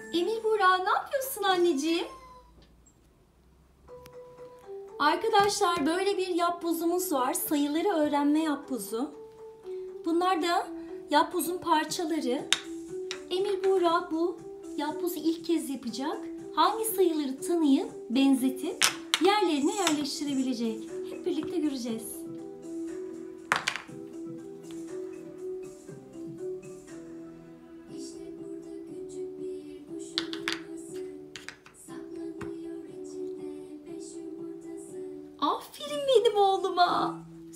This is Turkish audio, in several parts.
Emir Buğra, ne yapıyorsun anneciğim? Arkadaşlar böyle bir yapbozumuz var. Sayıları öğrenme yapbozu. Bunlar da yapbozun parçaları. Emir Buğra bu yapbozu ilk kez yapacak. Hangi sayıları tanıyıp, benzetip yerlerine yerleştirebilecek? Hep birlikte göreceğiz. Aferin benim oğluma.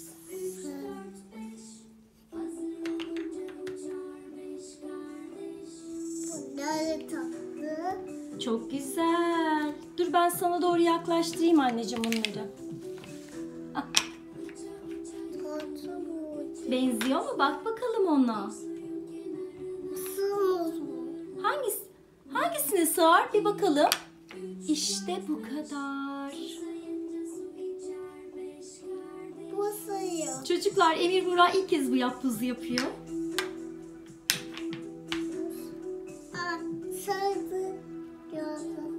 Çok güzel. Dur ben sana doğru yaklaştırayım anneciğim bunları. Ah. Benziyor mu? Bak bakalım ona. Hangisine sığar? Bir bakalım. İşte bu kadar. Bu sayı. Çocuklar, Emir Buğra ilk kez bu yapbozu yapıyor. Sarı gördüm.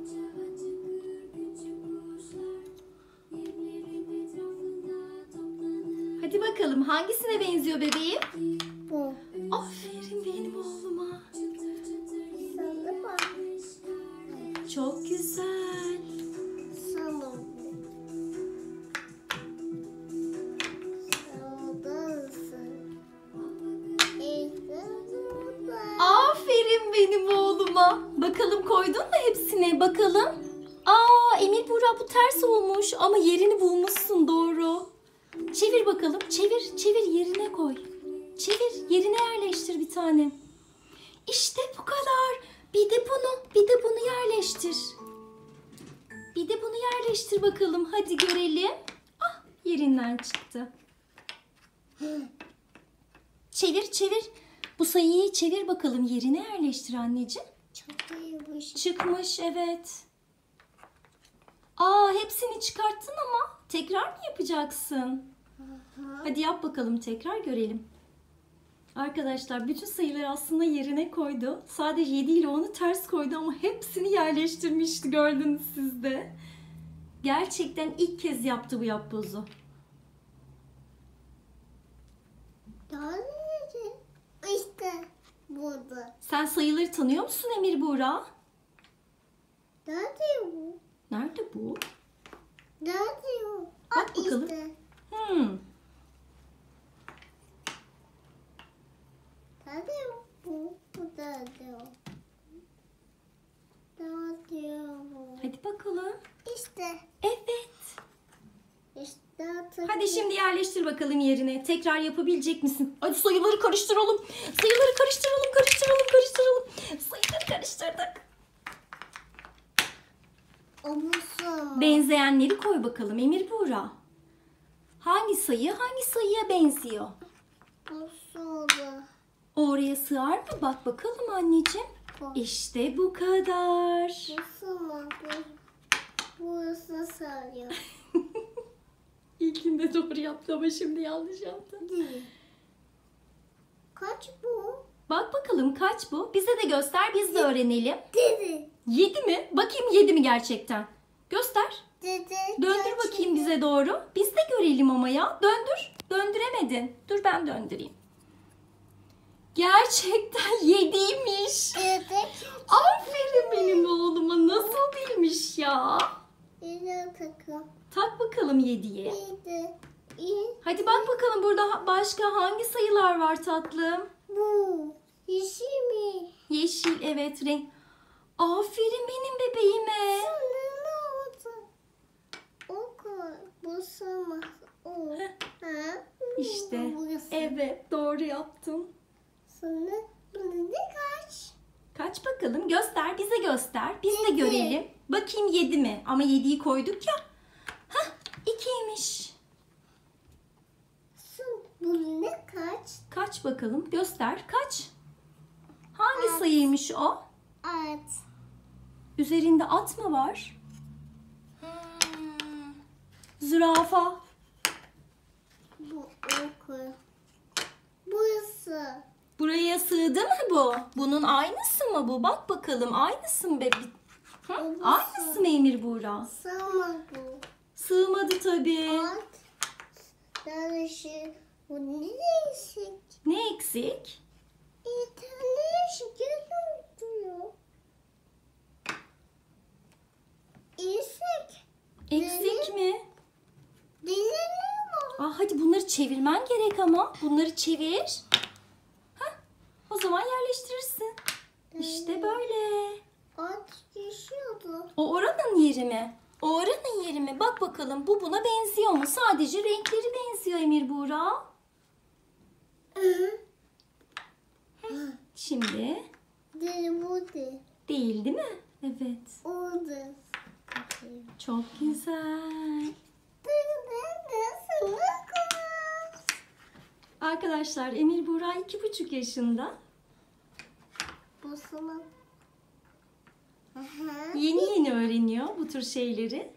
Hadi bakalım hangisine benziyor bebeğim? Bu. Aferin benim oğluma. Sarı bak. Çok güzel. Sarı. Aferin benim oğluma. Bakalım koydun mu hepsini? Bakalım. Aa, Emir Buğra bu ters olmuş ama yerini bulmuşsun, doğru. Çevir bakalım. Çevir yerine koy. Çevir yerine yerleştir bir tane. İşte bu kadar. Bir de bunu yerleştir. Bir de bunu yerleştir bakalım. Hadi görelim. Ah, yerinden çıktı. Çevir. Bu sayıyı çevir bakalım. Yerine yerleştir anneciğim. Çok iyiymiş. Çıkmış, evet. Aa, hepsini çıkarttın ama tekrar mı yapacaksın? Hadi yap bakalım, tekrar görelim. Arkadaşlar bütün sayıları aslında yerine koydu. Sadece 7 ile 10'u ters koydu ama hepsini yerleştirmişti, gördünüz siz de. Gerçekten ilk kez yaptı bu yapbozu. İşte burada. Sen sayıları tanıyor musun Emir Buğra? Nerede bu? Nerede bu? Nerede bu? Bak bakalım. İşte. Nerede bu? Nerede bu? Nerede bu? Hadi bakalım. İşte. Evet. İşte. Hadi şimdi yerleştir bakalım yerine. Tekrar yapabilecek misin? Hadi sayıları karıştıralım. Sayıları karıştıralım. Sayıları karıştırdık. Olmuşsun. Benzeyenleri koy bakalım Emir Buğra. Hangi sayı hangi sayıya benziyor? Olsun. Oraya sığar mı? Bak bakalım anneciğim. İşte bu kadar. Olsun. Burası sarıyor. İlkinde doğru yaptı ama şimdi yanlış yaptı. Kaç bu? Bak bakalım kaç bu? Bize de göster, biz de öğrenelim. Dedi. 7 mi? Bakayım 7 mi gerçekten? Göster. Dedi. Döndür bakayım bize doğru. Biz de görelim ama ya. Döndür. Döndüremedin. Dur ben döndüreyim. Gerçekten 7'ymiş. Dedi. Aferin benim oğluma. Nasıl bilmiş ya? Yine takım. Tak bakalım 7'ye. Dedi. Hadi bak bakalım burada başka hangi sayılar var tatlım? Bu. Yeşil mi? Yeşil, evet, renk. Aferin benim bebeğime. Sana ne oldu? O kadar. Bu sana. O. Ha? İşte. Burası. Evet, doğru yaptın. Sana bunu ne kaç? Kaç bakalım? Göster, bize göster. Biz de 7. görelim. Bakayım 7 mi? Ama 7'yi koyduk ya. Hah, 2'ymiş. Bu ne kaç? Kaç bakalım? Göster. Kaç? Hangi sayıymış o? At. Üzerinde at mı var? Zürafa. Bu oku. Burası. Buraya sığdı mı bu? Bunun aynısı mı bu? Bak bakalım aynısı mı be? Hı? Aynısı mı Emir Buğra? Sığmadı. Sığmadı tabii. Bak. Yarışı. Bu ne değişik? Ne eksik? Bir tane değişik görünüyor. İsek. Eksik mi? Dilerim mi? Hadi bunları çevirmen gerek ama. Bunları çevir. Hah, o zaman yerleştirirsin. İşte böyle. At düşüyordu. O oranın yeri mi? O oranın yeri mi? Bak bakalım bu buna benziyor mu? Sadece renkleri benziyor Emir Buğra. Şimdi Dili bu de. değil mi? Evet. O da. Çok güzel. Arkadaşlar Emir Buğra 2,5 yaşında. Bu sana. Yeni yeni öğreniyor bu tür şeyleri.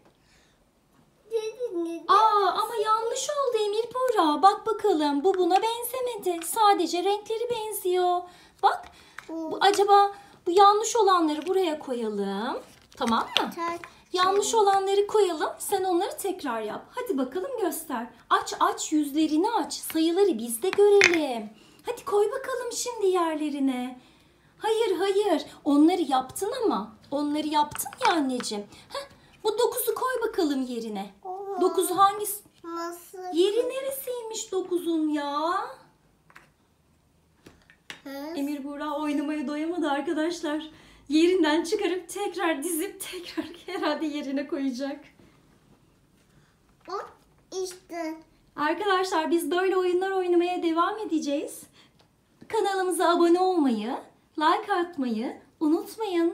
Dedi Ama yanlış oldu Emir Buğra. Bak bakalım bu buna benzemedi. Sadece renkleri benziyor. Bak acaba bu yanlış olanları buraya koyalım. Tamam mı? Yanlış olanları koyalım. Sen onları tekrar yap. Hadi bakalım göster. Aç yüzlerini aç. Sayıları biz de görelim. Hadi koy bakalım şimdi yerlerine. Hayır. Onları yaptın ama. Onları yaptın ya anneciğim. Bu 9'u koy bakalım yerine. 9 hangisi? Nasıl? Yeri neresiymiş 9'un ya? Emir Buğra oynamaya doyamadı arkadaşlar. Yerinden çıkarıp tekrar dizip tekrar herhalde yerine koyacak. Bak işte. Arkadaşlar biz böyle oyunlar oynamaya devam edeceğiz. Kanalımıza abone olmayı, like atmayı unutmayın.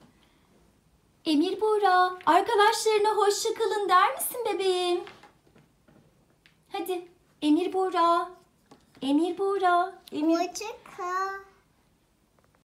Emir Buğra, arkadaşlarına hoşça kalın der misin bebeğim? Hadi Emir Buğra. Hoşça kal.